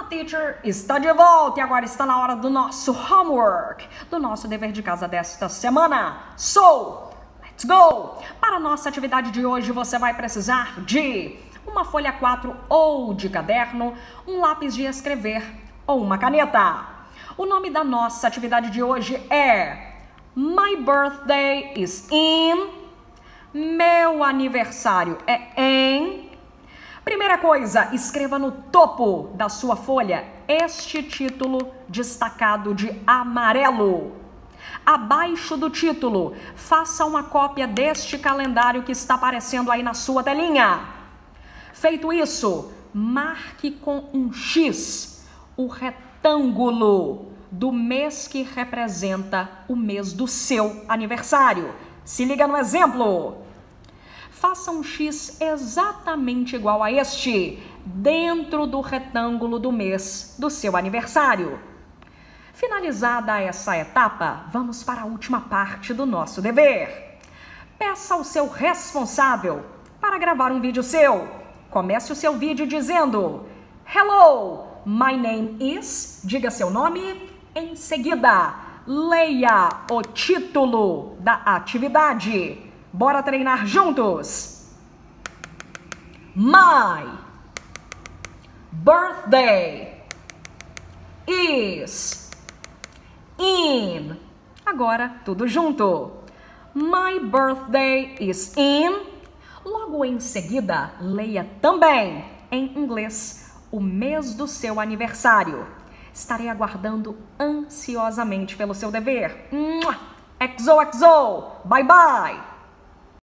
Teacher está de volta e agora está na hora do nosso homework, do nosso dever de casa desta semana. Let's go! Para a nossa atividade de hoje, você vai precisar de uma folha 4 ou de caderno, um lápis de escrever ou uma caneta. O nome da nossa atividade de hoje é My birthday is in. Meu aniversário é em. Primeira coisa, escreva no topo da sua folha este título destacado de amarelo. Abaixo do título, faça uma cópia deste calendário que está aparecendo aí na sua telinha. Feito isso, marque com um X o retângulo do mês que representa o mês do seu aniversário. Se liga no exemplo. Faça um X exatamente igual a este, dentro do retângulo do mês do seu aniversário. Finalizada essa etapa, vamos para a última parte do nosso dever. Peça ao seu responsável para gravar um vídeo seu. Comece o seu vídeo dizendo: Hello, my name is... Diga seu nome. Em seguida, leia o título da atividade. Bora treinar juntos? My birthday is in. Agora, tudo junto. My birthday is in. Logo em seguida, leia também, em inglês, o mês do seu aniversário. Estarei aguardando ansiosamente pelo seu dever. XOXO! Bye bye!